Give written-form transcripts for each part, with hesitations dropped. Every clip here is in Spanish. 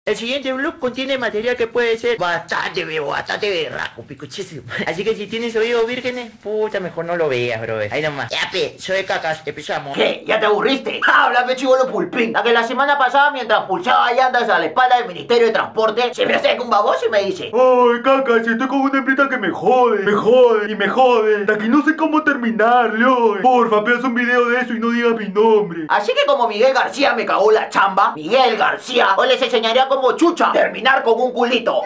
El siguiente blog contiene material que puede ser bastante berraco, picochísimo. Así que si tienes oídos vírgenes, puta, mejor no lo veas, brother. Ahí nomás. Ya, pe, soy Cacas, empezamos. ¿Qué? ¿Ya te aburriste? Háblame, chibolo pulpín. La que la semana pasada, mientras pulsaba llantas a la espalda del Ministerio de Transporte, se me acerca un baboso y me dice: Ay, Cacas, estoy con una hembrita que me jode y me jode. La que no sé cómo terminar, León. Porfa, pegas un video de eso y no digas mi nombre. Así que como Miguel García me cagó la chamba, Miguel García hoy les enseñaría como chucha terminar con un culito.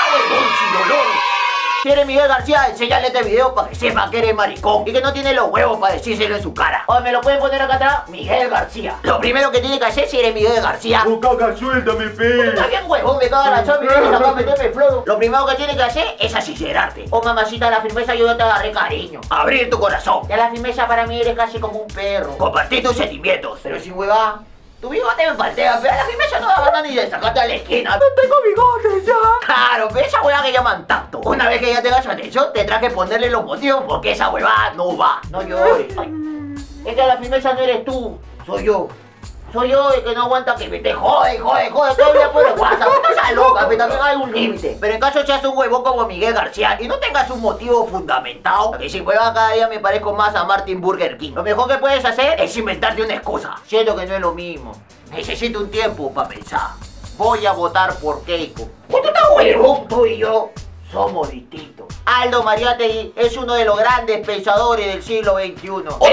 Si eres Miguel García, enséñale este video para que sepa que eres maricón y que no tiene los huevos para decírselo en su cara. O me lo pueden poner acá atrás, Miguel García. Lo primero que tiene que hacer si eres Miguel García. Oh, Cacas, suéltame, pe. Está bien, huevón, me caga la chamba y vienes acá a meterme el flodo. Lo primero que tienes que hacer es asincerarte. Oh, mamacita, la firmeza yo no te agarré cariño. Abrir tu corazón. Ya la firmeza para mí eres casi como un perro. Compartir tus sentimientos, pero sin hueva. Tu bigote me paltea, pero a la firmeza no da gana ni de sacarte a la esquina. No tengo bigotes ya. Claro, pero esa hueva que llaman tacto. Una vez que ya tengas su atención, tendrás que ponerle los motivos porque esa hueva no va. No llores. Ay. Es que la firmeza no eres tú, soy yo. Soy yo el que no aguanta que me te jode, todo el día por el WhatsApp. No seas loca, pero también hay un límite. Pero en caso seas un huevón como Miguel García y no tengas un motivo fundamentado, porque sin hueva cada día me parezco más a Martin Burger King. Lo mejor que puedes hacer es inventarte una excusa. Siento que no es lo mismo. Necesito un tiempo para pensar. Voy a votar por Keiko. ¿Tú estás huevón? Tú y yo somos distintos. Aldo Mariátegui es uno de los grandes pensadores del siglo XXI.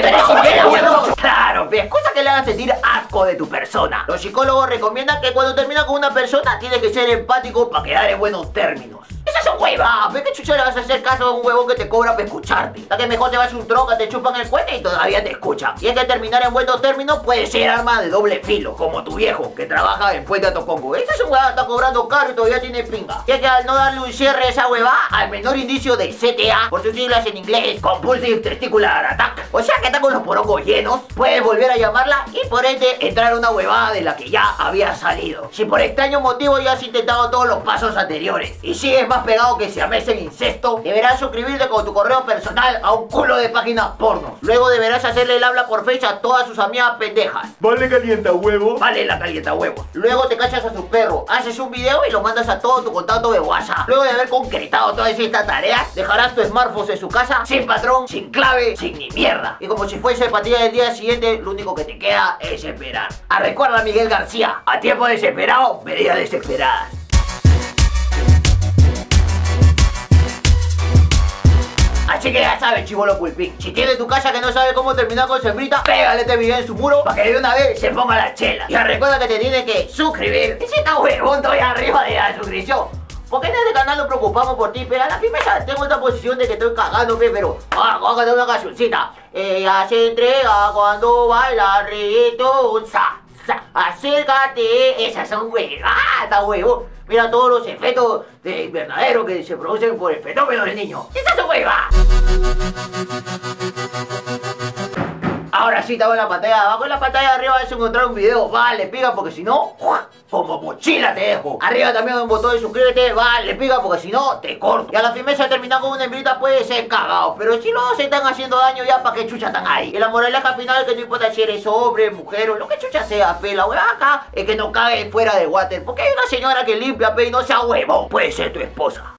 Claro, excusa que le hagan sentir asco de tu persona. Los psicólogos recomiendan que cuando terminas con una persona tienes que ser empático para quedar en buenos términos. ¡Esa es hueva! ¿Qué chucha le vas a hacer caso a un huevón que te cobra para escucharte? La que mejor te vas a un troca, te chupan el cuete y todavía te escuchan. Y es que terminar en buenos términos puede ser arma de doble filo, como tu viejo, que trabaja en Puente Tocongo. Esa es un huevón que está cobrando caro y todavía tiene pinga. Y es que al no darle un cierre a esa hueva, al menor indicio de CTA, por sus siglas en inglés, Compulsive Testicular Attack, o sea que está con los porongos llenos, puedes volver a llamarla y por ende entrar a una huevada de la que ya había salido. Si por extraño motivo ya has intentado todos los pasos anteriores y sigues más pegado que siamés en incesto, deberás suscribirte con tu correo personal a un culo de páginas pornos. Luego deberás hacerle el habla por Face a todas sus amigas pendejas. ¿Vale calienta huevo? Vale la calienta huevos. Luego te cachas a su perro, haces un video y lo mandas a todo tu contacto de WhatsApp. Luego de haber concretado todas estas tareas, dejarás tu smartphone en su casa sin patrón, sin clave, sin ni mierda. Y como si fuese partida del día siguiente, lo único que te queda es esperar. Recuerda, Miguel García, a tiempo desesperado, medidas desesperadas. Así que ya sabes, chibolo pulpín, si tienes tu casa que no sabe cómo terminar con su hembrita, pégale este video en su muro para que de una vez se ponga la chela. Y recuerda que te tienes que suscribir. Y si está huevón todavía arriba de la suscripción, porque en este canal nos preocupamos por ti, pero a la firmeza tengo esta posición de que estoy cagando, pero vamos a cantar una cancioncita. Ella se entrega cuando baila reggaetón, acércate. Esas son huevadas, huevo. Mira todos los efectos de invernadero que se producen por el fenómeno del niño. ¡Esas son huevadas! Ahora sí, estaba en la pantalla de abajo. En la pantalla de arriba vas a encontrar un video. Vale, pica, porque si no, como mochila te dejo. Arriba también hay un botón de suscríbete. Vale, pica, porque si no, te corto. Y a la firmeza terminar con una hembrita puede ser cagado. Pero si no se están haciendo daño, ya para qué chucha están ahí. Y la moraleja final es que no importa si eres hombre, mujer o lo que chucha sea, pe. La hueva acá es que no cague fuera de water. Porque hay una señora que limpia, pe, y no sea huevo. Puede ser tu esposa.